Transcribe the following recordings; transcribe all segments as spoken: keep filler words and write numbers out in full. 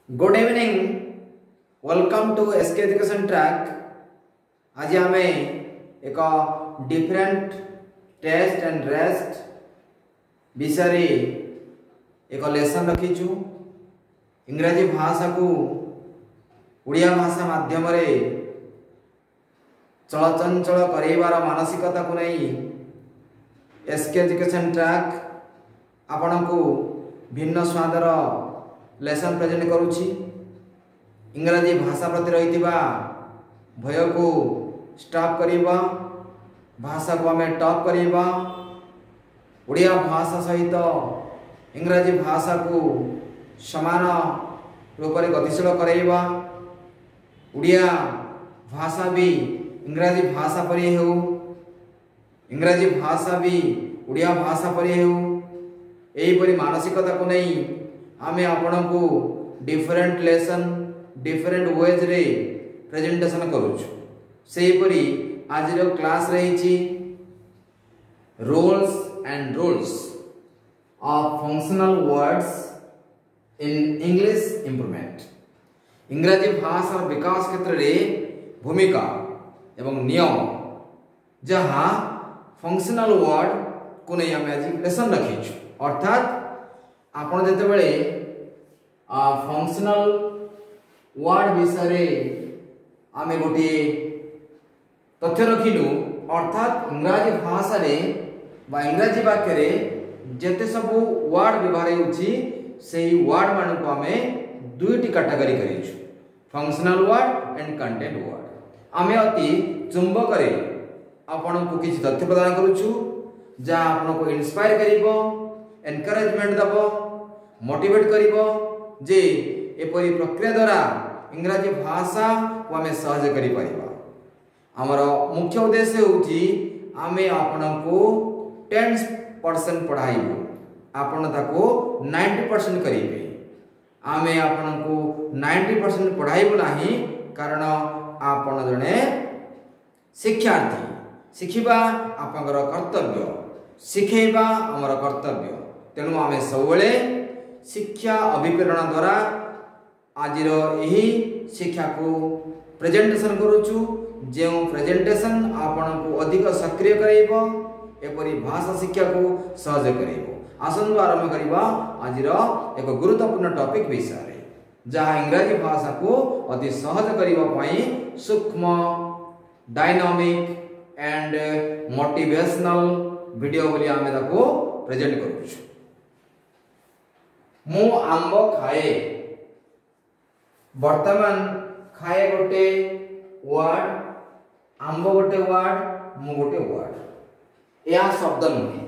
Good evening, welcome to SK education track. आज आम एक डिफरेंट टेस्ट एंड रेस्ट विषय एक लेसन रखीचु। इंग्राजी भाषा को उड़िया भाषा माध्यम चलचंचल करार मानसिकता को नहीं एसके एजुकेशन ट्रैक आपण को भिन्न स्वादर लेसन प्रेजेंट करुछि। इंग्राजी भाषा प्रति रही भय को स्टॉप करिबा, भाषा को आम टॉप करिबा, उड़िया भाषा सहित इंग्राजी भाषा को समान रूप से गतिशील कराइबा। उड़िया भाषा भी इंग्राजी भाषा परि हो, इंग्राजी भाषा भी उड़िया भाषा परि हो। यहीपरि मानसिकता को नहीं आमे आपण को डिफरेंट लेसन डिफरेंट वेज रे प्रेजेंटेशन करूछु। सेहीपरि आज रो क्लास रही roles and rules of functional words in English improvement. इंग्राजी भाषा विकास क्षेत्र रे भूमिका एवं नियम जहाँ फंक्शनल वर्ड को नहीं आम आज लेसन रखीचु। अर्थात आपण जेते बेले फंक्शनल वर्ड विषय आमे गोटे तथ्य रखिलु। अर्थात इंग्राजी भाषा रे बा इंग्राजी वाक्य रे जेते सब वर्ड व्यवहार होछि सेही वर्ड मान को आमे दुईटी कैटेगरी करिछु, functional word and content word. आमे अति चुंबक रे आपण को किछि तथ्य प्रदान करूछु जा आपण को इंस्पायर करिवो, एनकरेजमेंट दबो, मोटिवेट करिवो जे एपरि प्रक्रिया द्वारा इंग्राजी भाषा को आमे सहज करि परिबा। हमर मुख्य उद्देश्य होछि आमे आपण को टेन परसेंट पढ़ाइबो, आपण ताको नाइंटी परसेंट करिबे। आमे आपण को नाइंटी परसेंट पढ़ाइबो नाही, कारण आपण जने शिक्षार्थी। शिखिबा आपनकर कर्तव्य, शिखेबा हमर कर्तव्य। तेणु आम सब शिक्षा अभिप्रेरण द्वारा आज यही शिक्षा को प्रेजेंटेशन करुचु। जो प्रेजेंटेशन आपण को अधिक सक्रिय करेबो, एपरि भाषा शिक्षा को सहज करेबो। आसंतु आरंभ करिबा आज एक गुरुत्वपूर्ण टॉपिक विषय जहाँ इंग्राजी भाषा को अति सहज करिबा पई सूक्ष्म डायनामिक एंड मोटिवेशनल वीडियो बोली आमे ताको प्रेजेंट करूछु। मु आंब खाए, वर्तमान खाए गोटे वर्ड, आंब गोटे वर्ड, मु गोटे वर्ड। यह शब्द नुहे।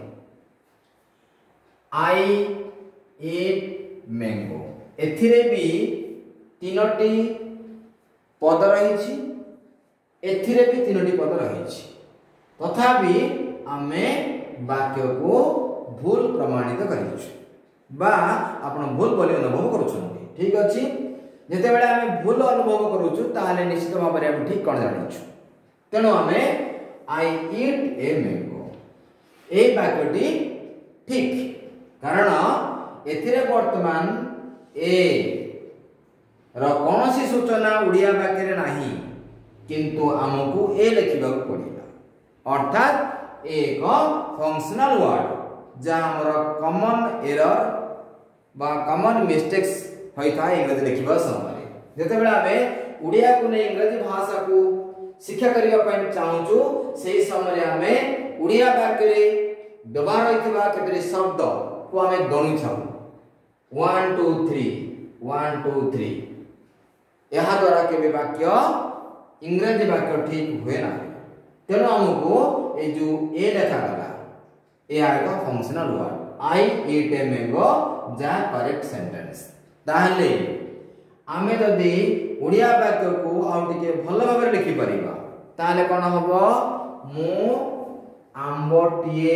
आई ईट मैंगो, एथिरे भी तीनोटी पद रही, एथिरे भी तीनोटी पद रही। तथापि आमे वाक्य को भूल प्रमाणित करिछु बा आपण भूल बोली अनुभव करूछन। ठीक अछि, जेते बेले आमे भूल अनुभव करूछु ताले निश्चित भाव रे हम ठीक कोन जानिछु। तेनो आमे आई ईट ए मैंगो ए वाक्यटी ठीक, कारण एथिरे वर्तमान ए र कोनोसी सूचना उड़िया वाक्य रे नाही, किंतु हमकु ए लिखिबा पड़िला। अर्थात एक फंक्शनल वर्ड जहाँ हमर कॉमन एरर बा कॉमन मिस्टेक्स होता है इंग्रजी लिखिबा समय। जेते बेला आमे उड़िया को नै इंग्रजी भाषा को शिक्षा करिया पय चाहूछु, सेही समय आमे उड़िया वाक्य रे व्यवहार होइथिबा केतरी शब्द को आमे गणु छाऊ one two three one two three. यहा द्वारा केबे वाक्य इंग्रजी वाक्य ठीक हुए ना। तेणु हमको ए जो ए लिखा गला ए एक functional word I eat a mango जा करेक्ट सेंटेंस। ताहले आमे जदी उड़िया वाक्य को आ टिके भलो भाबरे लिखि परिबा ताले कोन हबो, मु आंबटिए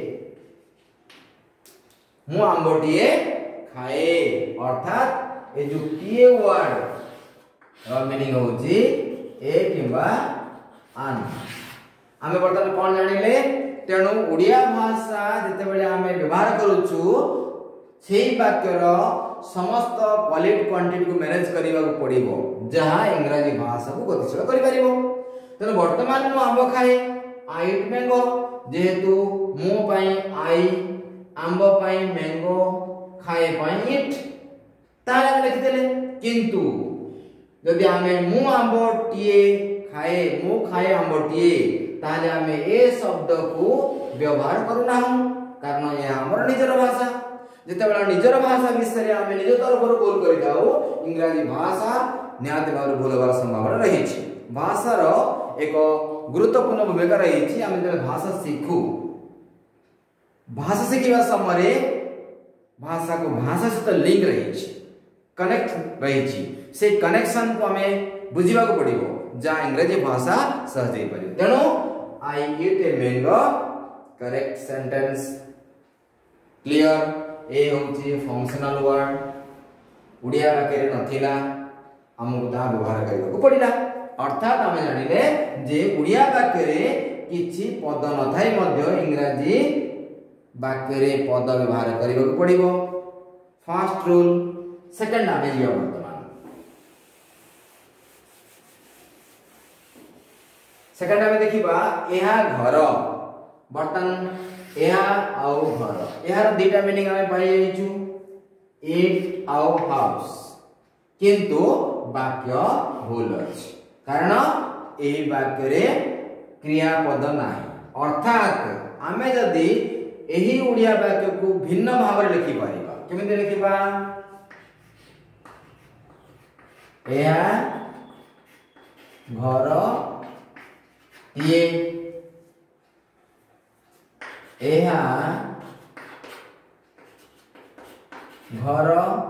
मु आंबटिए खाए। अर्थात ए जो टीए वर्ड रो मीनिंग होची ए किबा आन। आमे बर्तमान कोन जानिले। तेणु उड़िया भाषा जिते बेले आमे व्यवहार करूछु सेही वाक्यर समस्त क्वालिटी क्वांटिटी को मैनेज करने को पड़ो जहाँ इंग्राजी भाषा को गतिशील कर तेणु बर्तमान मु आंब खाए आई इट मैंगो जेहेतु मो पाई आई आंब पाई मैंगो खाए पाई इट ताले लिखिदेले किंतु जदि आमे मु आंब टीए खाए मु खाए आंब टीए ताले आमे ए शब्द को व्यवहार करूना कारण यह हमर निजर भाषा जेतेबेला निजर भाषा विषय आमे निज तरफर बोल करि जाऊ इंग्रजी भाषा निहाती भाव बोलबार संभावना रही छी भाषार एक गुरुत्वपूर्ण भूमिका रही छी आमे जब भाषा सीखू भाषा शिखिबा समय भाषा को भाषा सहित लिंक रही छी कनेक्ट रही छी से कनेक्शन को हमें बुझिबा को पड़िबो जहाँ इंग्रजी भाषा सहज हो पारे तेणु I eat a mango correct sentence clear ए होची फंक्शनल वर्ड उड़िया वाक्य नथिला हमको ता व्यवहार करबा को पड़िला अर्थात हम जानिले जे उड़िया वाक्य रे किछि पद नथाई मध्य इंग्रजी वाक्य रे पद व्यवहार करबा को पड़िबो फर्स्ट रूल सेकंड आमे जिया वर्तमान सेकंड आमे देखिबा एहा घर बर्तन एहा आउ घर एहार दुटा मीनिंग आमे पाई जाइछु इट आउ हाउस किंतु वाक्य भूल अछि कारण एही वाक्य रे क्रियापद नाही अर्थात आमे जदी एही उड़िया वाक्य को भिन्न भाव रे लिखि पारिबा केमिते लिखिबा एहा घर ये एहा घर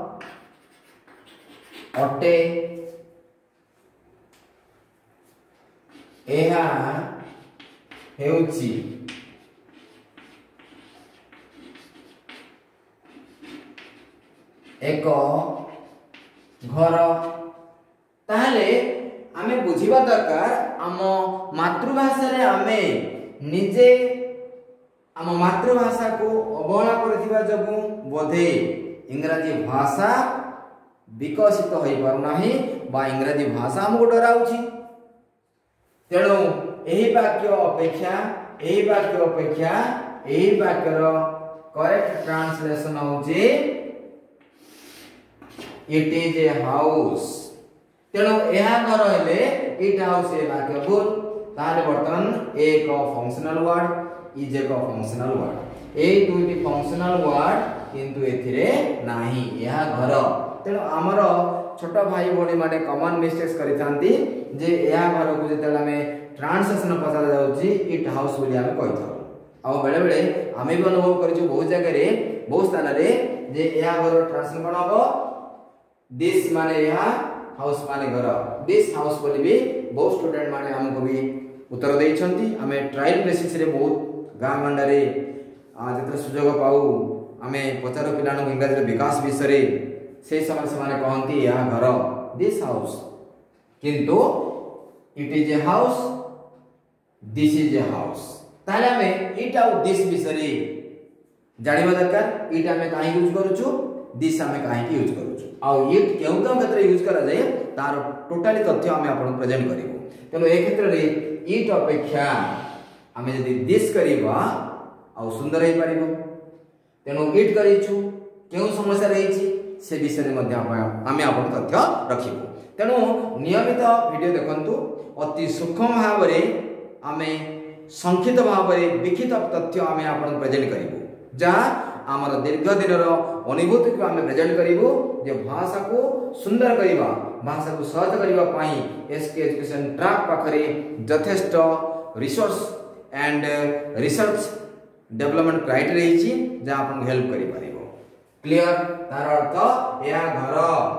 अटे एहा हेउची एक घर ताहले आमे बुझिबा दरकार आम मातृभाषा रे आमे निजे आम मातृभाषा को अवहेला करथिबा जगु बोधे इंग्रजी भाषा विकसित होई पारु नाही बा इंग्रजी भाषा हमको डराउची तेणु एही वाक्य अपेक्षा एही वाक्य अपेक्षा एही वाक्यर करेक्ट ट्रांसलेशन होची इट इज ए हाउस तेणु एहा घर हेले इट हाउस ए वाक्य भूल ताले बर्तन एक फंक्शनल वर्ड इज एक फंक्शनल वर्ड ए दुईटी फंक्शनल वर्ड किंतु एथिरे नाही एहा घर तेणु आमर छोट भाई भणी माने कॉमन मिस्टेक्स करिथांती जे एहा घर को जेतेला हमें ट्रांसलेशन पसा जाउची इट हाउस बोली हमें कहिथाउ आ बेले बेले हमें भी अनुभव करिछु बहुत जगह रे बहुत स्थान रे जे एहा घर ट्रांसलेशन कोन हबो दिस माने एहा हाउस माने घर दिस हाउस बोली भी बहुत स्टूडेंट माने हमको भी उत्तर देइछंती हमें ट्रायल बेसिस रे बहुत गां गंडारे जेते सुयोग पाऊ हमें पचार पिलानो इंग्रजी विकास विषय से समय से माने कहंती या घर दिस हाउस किंतु it is a house this is a house ताले हमें इट आउ दिस विषय जानिबा दरकार इट हमें काहे यूज करूछु दिस हमें काहे यूज करूछु आ इट केउ केउ क्षेत्र यूज करा जाय तार टोटली तथ्य हमें आपन प्रेजेंट करिवो तेनो ए क्षेत्र रे इट अपेक्षा हमें यदि दिस करिबा आ सुंदर हे परिबो तेनो इट करिछु केउ समस्या रहिछि से विषय मध्ये आमे आपन तथ्य रखिबो तेनो नियमित वीडियो देखंतु अति सूक्ष्म भाव रे आमे संक्षिप्त भाव रे विखित तथ्य आमे आपन प्रेजेंट करिवो जा आमर दीर्घ दिन अनुभूति को आमे प्रेजेंट करिवो जे भाषा को सुंदर करिबा भाषा को सहज करिबा पई एसके एजुकेशन ट्रैक पाखरे यथेष्ट resource and research development criteria रही जा आपन हेल्प करि परिबो क्लियर तार अर्थ या घर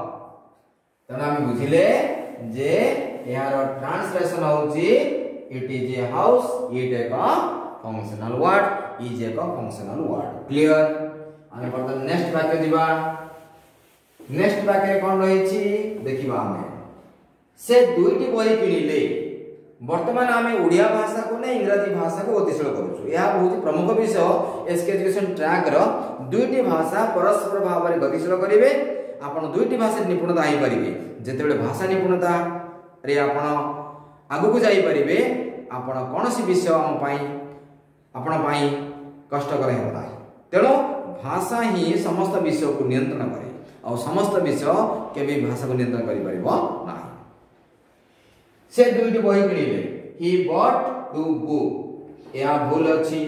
तना हम बुझिले जे यार ट्रांसलेशन होची it is a house it एक फंक्शनल वर्ड इज एक फंक्शनल वर्ड क्लियर आमे बर्तन नेक्स्ट वाक्य दिबा नेक्स्ट वाक्य कोन रहिछि देखिबा हमें से दुईटी बही किनिले वर्तमान आमे ओडिया भाषा को ने इंग्रजी भाषा को गतिशील करूछु। यह बहुत प्रमुख विषय एसके एजुकेशन ट्रैक रो दुईटी भाषा परस्पर भाव में गतिशील करिवे। आपण दुईटी भाषा निपुणता आइ परिबे। जेतेबेले भाषा निपुणता रे आपण आगु को जाई परिबे, आपण कोनोसी विषय हम पई आपण पई कष्टकर हेबो नाही। तेणु भाषा ही समस्त विषय को नियंत्रण करे और समस्त विषय केबे भाषा को नियंत्रण करि परिबो नाही। से दुईटी बही किଣିले। ही बॉट टू बुक, या भूल अछि।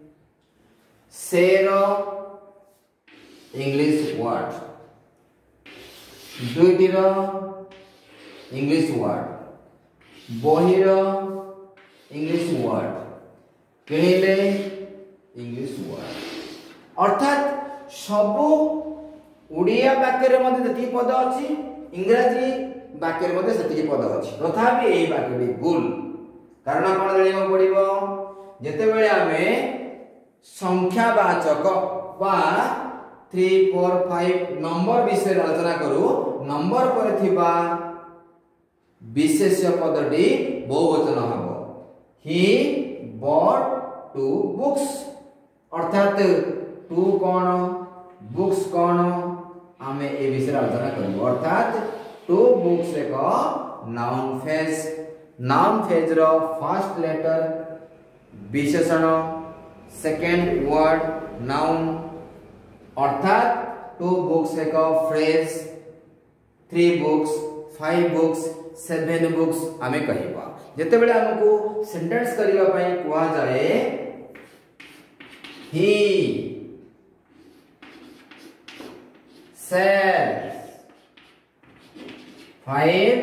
सेर इंग्लिश वर्ड, दुईटीर इंग्लिश वर्ड, बहीर इंग्लिश वर्ड, किଣିले इंग्लिश वर्ड। अर्थात सबु ओडिया वाक्य रे मध्ये जति पद अछि, इंग्रजी वाक्य रे मध्ये सेति पद अछि। तथापि एई वाक्यटी भूल। कारण कोन जानिबो पड़िबो, जेतेबेले आमे संख्यावाचक बा तीन चार पाँच नंबर विषय आलोचना करू, नंबर पर थिबा विशेष्य पदटी बहुवचन हबो। ही बॉट टू बुक्स, अर्थात टू कोन बुक्स कोन आमे ए विषय आलोचना करबो। अर्थात टू बुक्स एक नाउन फेज, नाउन फेज रो फर्स्ट लेटर विशेषण, सेकंड वर्ड नाउन। अर्थात टू बुक्स एक phrase, three books, five books, seven books आमे कहिबा। जेतेबेले हमको सेंटेंस करिवा पई कुआ जाए, he sells five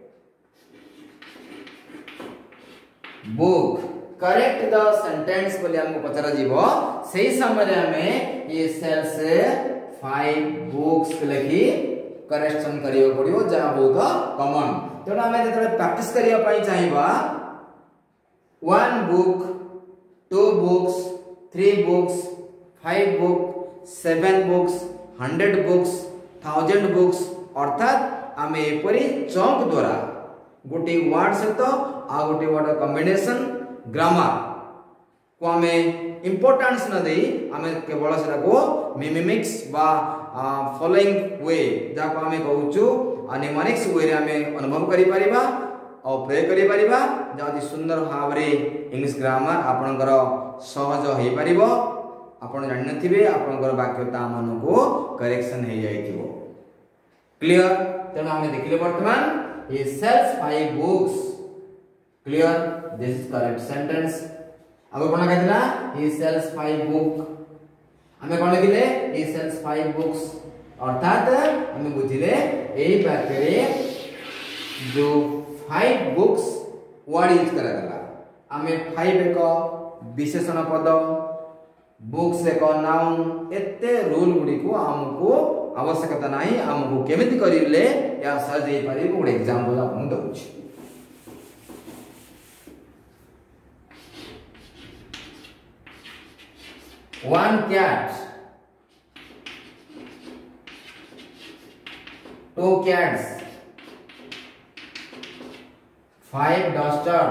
book, correct the sentence बोले हमको पचरा जीवो। सही समय हमें ये सेल्स फाइव बुक्स लिखी करेक्शन करियो पड़ियो, जहा बहुत कॉमन। तेणु आम जो प्रैक्टिस करने चाहिए one book, two books, three books, five book, seven books, hundred books, thousand books. अर्थात आम एपरी चंक द्वारा गोटे वर्ड सहित आ गोटे वर्ड कॉम्बिनेशन ग्रामर को आम इंपोर्टेंस न दे आम केवल से मिमिक्स बा फॉलोइंग वे जहाँ को आम कहूँ निमोनिक्स वे रे आम अनुभव करि परिबा और प्रयोग करि परिबा, जहाँ सुंदर भाव रे इंग्लिश ग्रामर आपणकर सहज हो पारिबो। आपण जानि नथिबे आपणकर वाक्यता मन को करेक्शन हो जाइथिबो। क्लियर? तेणु आम देखिले वर्तमान he sells five books. Clear? This is correct sentence. आगो कोन कहतिला he sells five book। हमें कोन लिखिले he sells five books। अर्थात हमें बुझिले एई वाक्य रे जो five books वर्ड यूज करा गला। हमें five एक विशेषण पद, बुक्स एक नाउन, एते रूल गुडी को हमको आवश्यकता नाही। हमको केमिति करिले या सहज हे पारि को एग्जांपल आपन दउछि। One cat, two cats, five duster.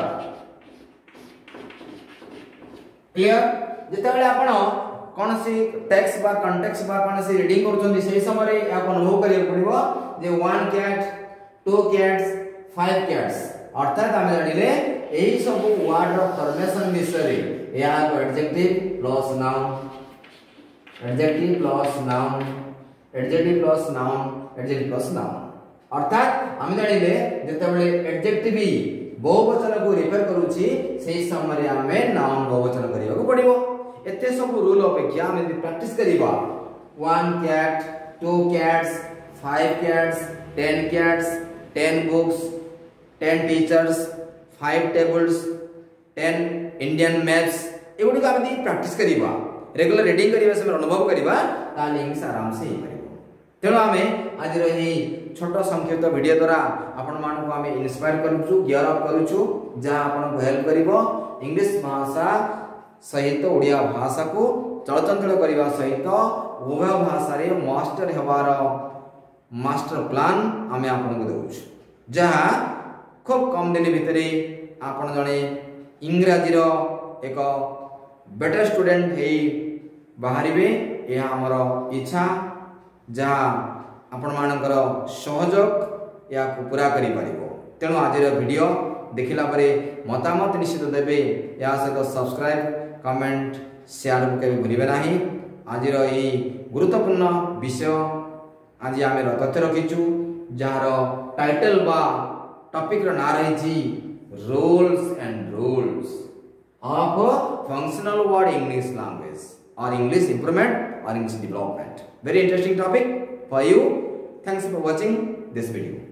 Clear? जेतेबेले आपण कौन सी टेक्स्ट बा कॉन्टेक्स्ट बा कौन सी रीडिंग करछोंदी सेही समय आप अनुभव करियो पड़िबो जे one cat, two cats, five cats. अर्थात हम जानिले एही सब वर्ड रो फॉर्मेशन विषय या adjective plus noun, adjective plus noun, adjective plus noun, adjective plus noun. अर्थात हम जानिले जेतेबेले एडजेक्टिव बहुवचन को रिफर करूची सेही समय हमें नाउन बहुवचन करियो को पड़िबो। एते सब रूल अपेक्षा हम यदि प्रैक्टिस करिबा one cat, two cats, five cats, ten cats, ten books, ten teachers, five tables, ten Indian maps, एगुडी का हम यदि प्रैक्टिस करिबा रेगुलर रीडिंग करिबा समय अनुभव करिबा ताले इंग्लिश आराम से हे परिबो। तेणु हमें आज रही छोट संक्षिप्त वीडियो द्वारा आपण मान को हमें इंस्पायर करूछु, गियर अप करूछु, जहां आपण को हेल्प करिवो इंग्लिश भाषा सहित ओडिया भाषा को चलचंचल करने सहित उभय भाषा रे मास्टर हेबार मास्टर प्लान आमे आपन को देउछु, जहां खूब कम दिन भितरे आपण जणे इंग्रजी रो एक बेटर स्टूडेंट हे बाहरिबे यह हमर इच्छा जहाँ आपण मानकर सहयोग या पूरा करि परिबो। तेणु आज वीडियो देखिला परे मतामत निश्चित देबे या सहित सब्सक्राइब कमेंट शेयर के भूलिबे नाही। आज यही गुरुत्वपूर्ण विषय आज आम तथ्य रखीचु जार टाइटल बा टॉपिक रो ना रही rules and rules of functional word English language और इंग्लिश इंप्रूवमेंट और English development. Very interesting topic for you. Thanks for watching this video.